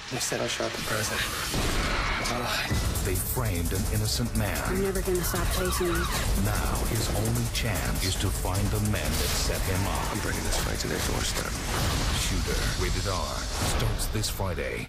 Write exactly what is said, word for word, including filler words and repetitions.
They said I shot the president. It's a lie. They framed an innocent man. I'm never gonna stop chasing you. Now his only chance is to find the men that set him up. I'm bringing this fight to their doorstep. Shooter, rated R, starts this Friday.